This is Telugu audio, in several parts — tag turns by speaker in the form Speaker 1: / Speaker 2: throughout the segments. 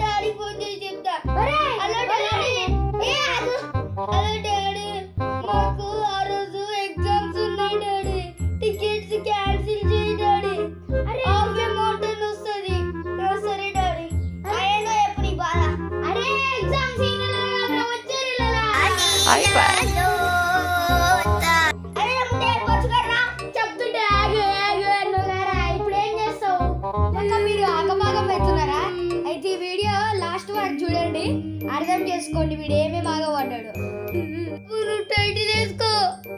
Speaker 1: డాడీ ఫోన్ చేసి చెప్తా. Hello daddy. హలో డాడీ, మాకు ఆ రోజు ఎగ్జామ్స్ ఉన్నాయి డాడీ. టికెట్స్ క్యాన్సిల్ చేయి డాడీ. హాఫ్ అమౌంట్ వస్తుంది. సరే డాడీ. అయ్యేదో ఎప్పుడు నీ బాధ. అరే ఎగ్జామ్స్ మీరు ఆగమాగం పెడుతున్నారా? అయితే ఈ వీడియో లాస్ట్ వరకు చూడండి, అర్థం చేసుకోండి వీడు ఏమేమి ఆగబడ్డాడు. టైటిల్ వేసుకో.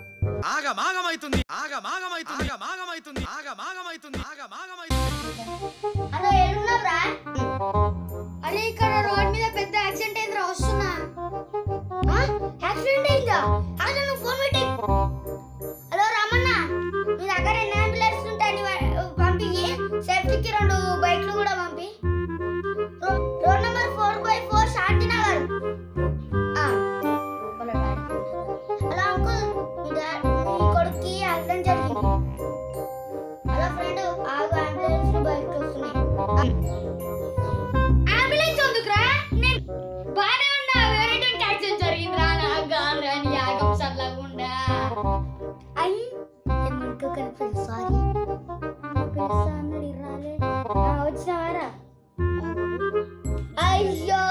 Speaker 1: అరే ఇక్కడ రోడ్ మీద పెద్ద యాక్సిడెంట్ అయిందిరా, వస్తున్నా. యాక్సిడెంట్ అయిందా? అదే నువ్వు ఫోన్ పెట్టి. హలో రామన్న, మీ దగ్గర ఎన్ని అంబులెన్స్ ఉంటాయి పంపి. సేఫ్టీకి 2 బైక్లు కూడా పంపి. Road number 4/4 Shantinagar. Hello uncle, మీ కొడుక్కి యాక్సిడెంట్ జరిగింది. హలో ఫ్రెండ్, ఆగు, అంబులెన్స్ బైక్ వస్తున్నాయి. అంబులెన్స్ ఎందుకురా? నేను బాగానే ఉన్నా. వేరే యాక్సిడెంట్ జరిగిందిరా. నాకు కాదురా, నీ ఆగం సల్లగుండా. అయ్యి సారీ వచ్చినావారా? అయ్యో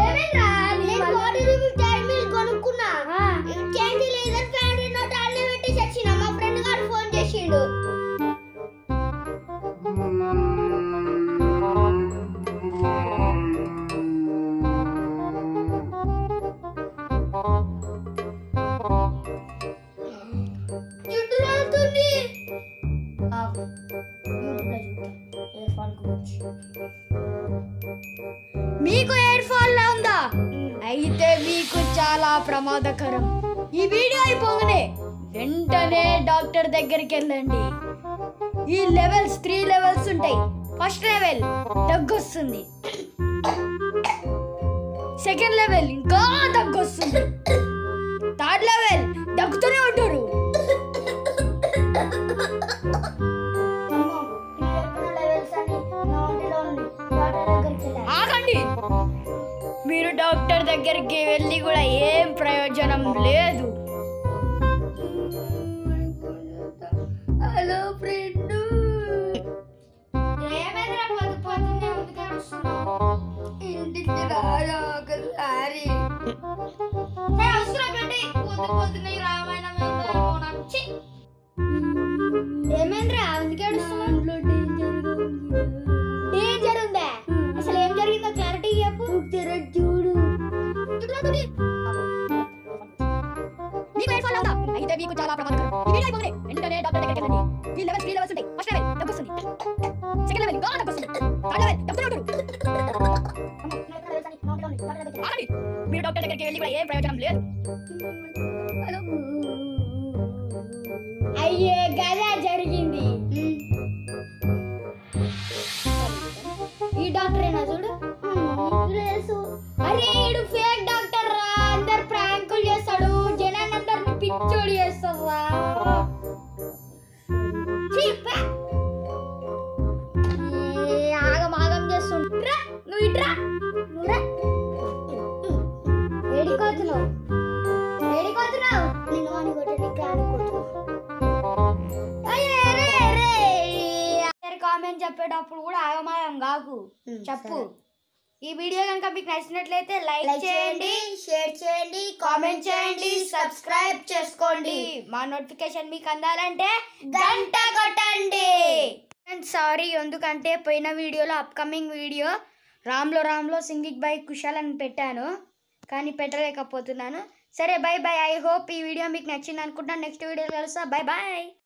Speaker 1: కొనుక్కున్నా. చేంజ్ లేదా? 500 నోట్ అన్నీ పెట్టి చచ్చిన. మా ఫ్రెండ్ గారు ఫోన్ చేసిండు. మీకు ఎయిర్ ఫాల్ లా ఉందా? అయితే మీకు చాలా ప్రమాదకరం. ఈ వీడియో అయిపోగానే వెంటనే డాక్టర్ దగ్గరికి వెళ్ళండి. ఈ లెవెల్స్ 3 లెవెల్స్ ఉంటాయి. ఫస్ట్ లెవెల్ దగ్గు వస్తుంది. సెకండ్ లెవెల్ ఇంకా దగ్గు వస్తుంది. థర్డ్ లెవెల్ దగ్గుతూనే ఉంటారు. ఆగండి, మీరు డాక్టర్ దగ్గరికి వెళ్ళి కూడా ఏం ప్రయోజనం లేదు. హలో ఫ్రెండ్, ఏమైనా పొద్దున్నే ఇంటికి రాదా ఒకసారి? పొద్దున్నే రామాయణం ఏమైందిరా? అందుకే డేంజర్ ఉందా? అసలు ఏం జరిగిందో క్లారిటీ చెప్పు. చూడు అయితే మీకు చాలా ప్రమాదకరం. ఈ వీడియో అయిపోగానే వెంటనే డాక్టర్ దగ్గరికి వెళ్ళండి. ఈ లెవెల్స్ 3 లెవెల్స్ ఉంటాయి. ఫస్ట్ లెవెల్ దగ్గు వస్తుంది. సెకండ్ లెవెల్ ఇంకా దగ్గు వస్తుంది. థర్డ్ లెవెల్ దగ్గుతూనే ఉంటారు. మీరు డాక్టర్ దగ్గరికి వెళ్ళి కూడా ఏం ప్రయోజనం లేదు. అయ్యే గదా జరిగింది. ఈ డాక్టర్ ఏనా చూడు. అరే ఈడు ఫేక్ డాక్టర్ రా. అందరు ప్రాంకులు చేస్తాడు, జనాలందరిని పిచ్చోడి చేస్తావా? ఆగం ఆగం చేస్తుండ్రా. నువ్వు ఇట్రా. ఏడికోతున్నావు? నిన్ను అని కొట్టడానికి అనుకుంటున్నావు. కామెంట్ చెప్పేటప్పుడు కూడా ఆగమాగం కాకు, చెప్పు. ఈ వీడియో కనుక మీకు నచ్చినట్లయితే లైక్ చేయండి, షేర్ చేయండి, కామెంట్ చేయండి, సబ్స్క్రైబ్ చేసుకోండి. మా నోటిఫికేషన్ మీకు అందాలంటే గంట కొట్టండి. సారీ, ఎందుకంటే పోయిన వీడియోలో అప్కమింగ్ వీడియో రామ్లో సింగింగ్ బై కుశాల్ అని పెట్టాను, కానీ పెట్టలేకపోతున్నాను. సరే బై బై. ఐ హోప్ ఈ వీడియో మీకు నచ్చింది అనుకుంటున్నాను. నెక్స్ట్ వీడియోలో కలుస్తా. Bye bye.